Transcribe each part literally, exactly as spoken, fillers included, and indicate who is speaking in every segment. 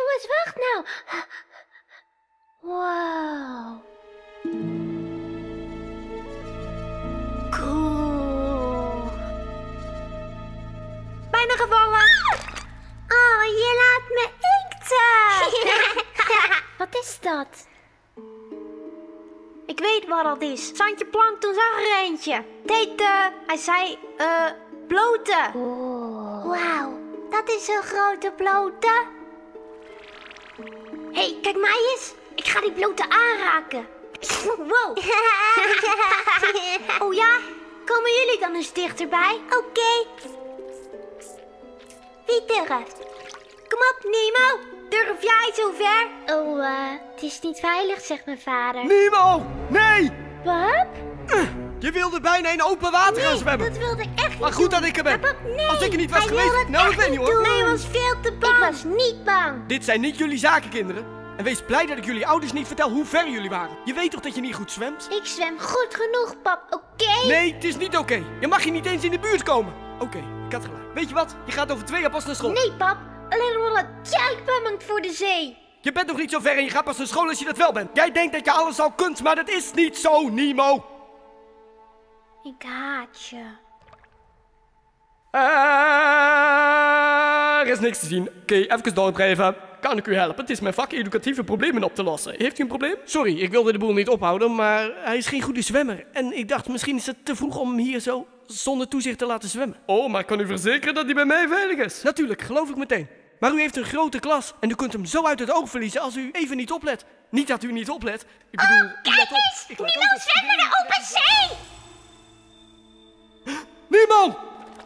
Speaker 1: jongens, wacht nou. Wow. Cool. Bijna gevallen. Oh, je laat me inkten. Wat is dat? Ik weet wat dat is. Santje Plankton zag er eentje. Deed, uh, hij zei, eh, uh, blote. Oh. Wauw, dat is een grote blote. Hé, hey, kijk mij eens. Ik ga die blote aanraken. Wow. Oh ja? Komen jullie dan eens dichterbij? Oké. Okay. Wie durft? Kom op, Nemo. Durf jij zo ver? Oh, uh, het is niet veilig, zegt mijn vader.
Speaker 2: Nemo! Nee!
Speaker 1: Pap?
Speaker 2: Uh, je wilde bijna in open water
Speaker 1: nee,
Speaker 2: gaan zwemmen.
Speaker 1: dat wilde ik echt niet
Speaker 2: Maar goed
Speaker 1: doen.
Speaker 2: dat ik er ben.
Speaker 1: Pap, nee.
Speaker 2: Als ik er niet was
Speaker 1: Hij
Speaker 2: geweest... Nou, ik weet niet hoor.
Speaker 1: Doen. Nee, hij was veel te bang. Ik was niet bang.
Speaker 2: Dit zijn niet jullie zaken, kinderen. En wees blij dat ik jullie ouders niet vertel hoe ver jullie waren. Je weet toch dat je niet goed zwemt?
Speaker 1: Ik zwem goed genoeg, pap. Oké? Okay?
Speaker 2: Nee, het is niet oké. Okay. Je mag hier niet eens in de buurt komen. Oké, okay, ik had gelijk. Weet je wat? Je gaat over twee jaar pas naar school.
Speaker 1: Nee, pap. Alleen omdat jij bang bent voor de zee.
Speaker 2: Je bent nog niet zo ver en je gaat pas naar school als je dat wel bent. Jij denkt dat je alles al kunt, maar dat is niet zo, Nemo.
Speaker 1: Ik haat je.
Speaker 2: Er is niks te zien. Oké, okay, even doordrijven. Kan ik u helpen? Het is mijn vak educatieve problemen op te lossen. Heeft u een probleem? Sorry, ik wilde de boel niet ophouden, maar hij is geen goede zwemmer. En ik dacht, misschien is het te vroeg om hem hier zo zonder toezicht te laten zwemmen. Oh, maar ik kan u verzekeren dat hij bij mij veilig is. Natuurlijk, geloof ik meteen. Maar u heeft een grote klas en u kunt hem zo uit het oog verliezen als u even niet oplet. Niet dat u niet oplet. Ik bedoel,
Speaker 1: oh, kijk
Speaker 2: let op.
Speaker 1: eens!
Speaker 2: Ik
Speaker 1: Nemo zwemt in de open zee!
Speaker 2: Nemo!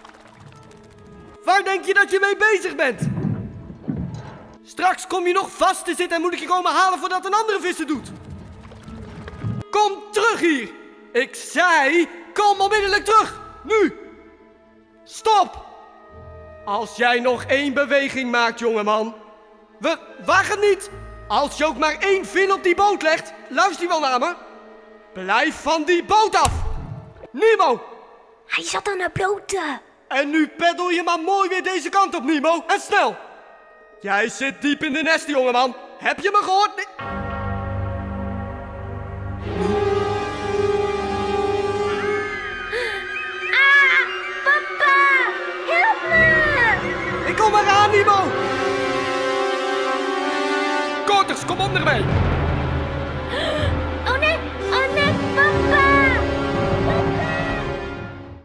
Speaker 2: Waar denk je dat je mee bezig bent? Straks kom je nog vast te zitten en moet ik je komen halen voordat een andere vis het doet. Kom terug hier! Ik zei, kom onmiddellijk terug! Nu! Stop! Als jij nog één beweging maakt, jongeman. We wagen niet! Als je ook maar één vin op die boot legt, luister je wel naar me? Blijf van die boot af! Nemo!
Speaker 1: Hij zat aan de blote.
Speaker 2: En nu peddel je maar mooi weer deze kant op, Nemo. En snel! Jij zit diep in de nest, jongeman. Heb je me gehoord? Nee.
Speaker 1: Ah, papa! Help me!
Speaker 2: Ik kom eraan, Nemo! Korters, kom onder mij!